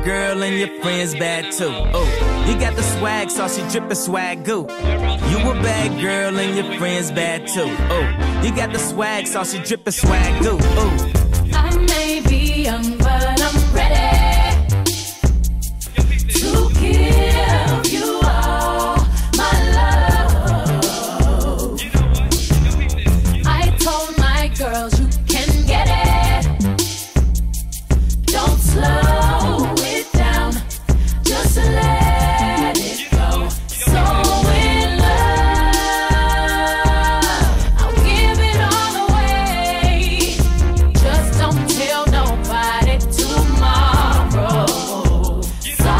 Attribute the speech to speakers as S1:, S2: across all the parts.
S1: bad girl and your friends bad too. Oh, you got the swag, saucy drippin' swag goo. You a bad girl and your friends bad too. Oh, you got the swag, saucy drippin' swag goo. Oh,
S2: I may be young, but I'm ready to give you all my love. I told my girls you can get it. Don't slow it down, just let it go. So in love, I'll give it all away. Just don't tell nobody tomorrow. So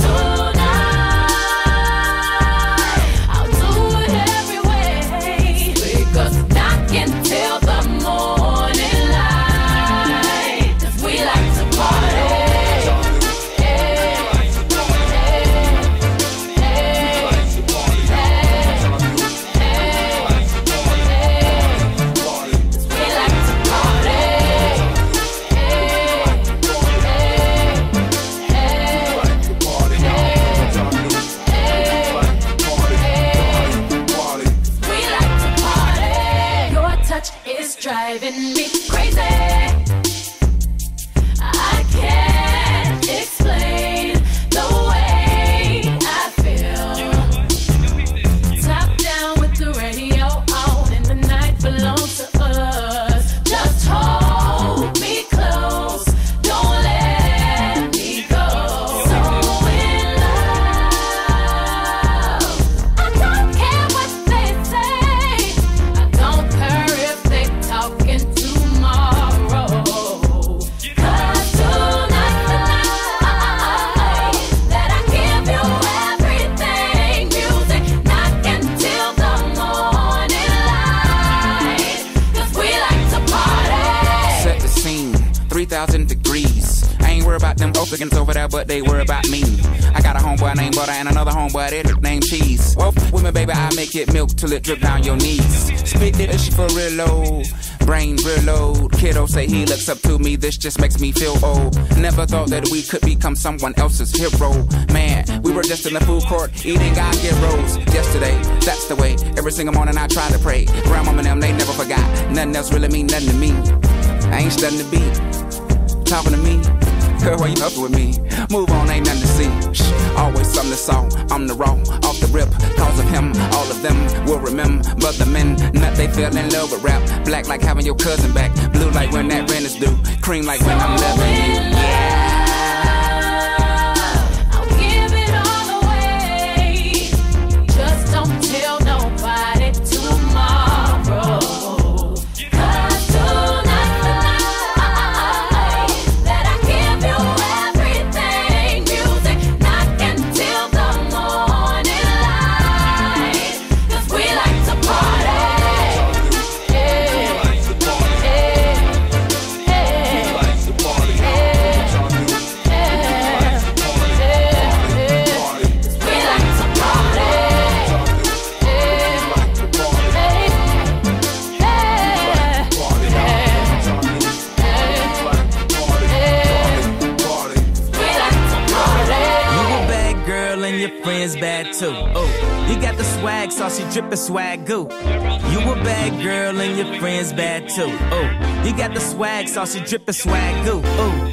S2: tonight, I'll do it every way, because I can tell the morning light, 'cause we like to party. Is driving me crazy. I can't explain the way I feel. Top down with the radio on, and the night belongs to us. Just hold me close, don't let me go. So in love, I don't care what they say. I don't care if they talking tomorrow. 'Cause tonight's the night that I give you everything. Music knocking till the morning light, 'cause we like to party.
S3: Set the scene, 3,000 degrees. I ain't worried about them Ophicans over there, but they worry about me. I got a homeboy named Butter and another homeboy that named Cheese. Well, with me, baby, I make it milk till it drip down your knees. Spit it for real low, brain real low. Kiddo say he looks up to me, this just makes me feel old. Never thought that we could become someone else's hero. Man, we were just in the food court eating our heroes. Yesterday, that's the way. Every single morning I try to pray. Grandmama and them, they never forgot. Nothing else really mean nothing to me. I ain't studying the beat. Talking to me, girl, why you up with me? Move on, ain't nothing to see. Shh, always something to saw. I'm the raw, off the rip. Cause of him, all of them will remember the men. Nut, they fell in love with rap. Black like having your cousin back. Blue like when that rent is due. Cream like when I'm loving you. Yeah.
S2: I'll give it all away. Just don't tell nobody tomorrow. 'Cause tonight's the night that I give you everything. Music knocking till the morning light, 'cause we like to party.
S1: your friends bad too. Oh, you got the swag, saucy drippin' swag goo. You a bad girl and your friends bad too. Oh, you got the swag, saucy drippin' swag goo. Oh.